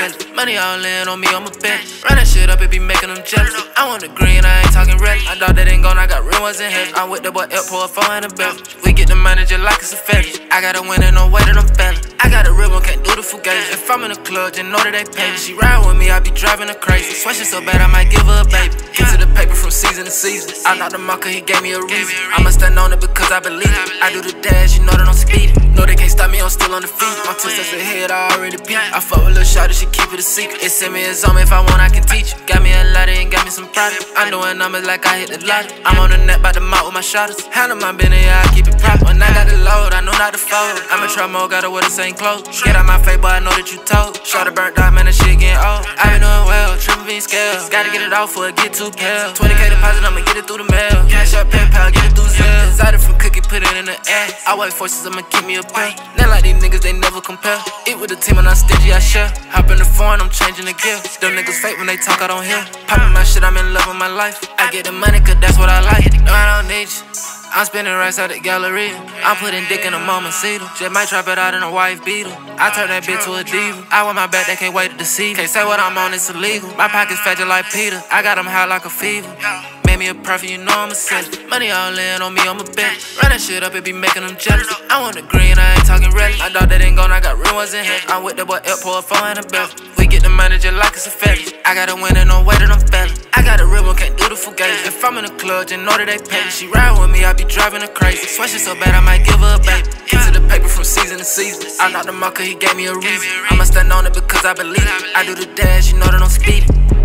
selling. Money all in on me, I'm a bet. Run that shit up, it be making them jealous. I want the green, I ain't talking red. I thought that ain't gone, I got real ones in here. I'm with the boy, pour a 400 belt. We get the money just like it's a fetish. I got a winner, no way that I'm failing. I got a ribbon, can't do the fugazi. If I'm in the club, just know that they pay me. She ride with me, I be driving her crazy. Swear she so bad, I might give her a baby. Get to the paper from season to season. I knocked him out cause he gave me a reason. I'ma stand on it because I believe it. I do the dash, you know that I'm speeding. No, they can't stop me, I'm still on the feet. My 2 steps ahead, I already beat. I fuck with Lil Shawty, she keep it a secret. It send me a zone, if I want, I can teach you. Got me a lot and got me some product. I'm doing numbers like I hit the lottery. I'm on the net, bout to mouth with my shotters. Handle my business, yeah, I keep it proper. When I got the load, I know not to fold. I'm in trouble, gotta wear the same clothes. Get out my face, boy, I know that you told. Shawty burnt out, man, that shit getting old. I been doing well, triple bean scale. Gotta get it off before it get too pale. 20K deposit, I'ma get it through the mail. Cash up, PayPal, get it through Zelle. Exotic from cookie, put it in the ass. I work forces, I'ma keep me a pay. Not like these niggas, they never compare. Eat with the team and I'm stingy, I share. Hop in the foreign, I'm changing the gear. Them niggas fake when they talk, I don't hear. Poppin' my shit, I'm in love with my life. I get the money, cause that's what I like. No, I don't need you. I'm spinning racks out the Galleria. I'm putting dick in a mama cedar. Just might trap it out in a wife beater. I turn that bitch to a diva. I want my back, they can't wait to deceive. Can't say what I'm on, it's illegal. My pockets fat just like Peter. I got them high like a fever. Made me a profit, you know I'm a selling. Money all in on me, I'm a bet. Run that shit up, it be making them jealous. I want the green, I ain't talking red. I thought that ain't gone, I got real ones in here. I'm with the boy, pour a 400 belt. We get the money just like it's a fetish. I got a winner, no way that I'm failing. I got a ribbon, can't do the fugazi. If I'm in the club, just know that they pay me. She ride with me, I be driving her crazy. Swear she so bad, I might give her a baby. Get to the paper from season to season. I knocked him out cause he gave me a reason. I'ma stand on it because I believe it. I do the dash, you know that I'm speeding.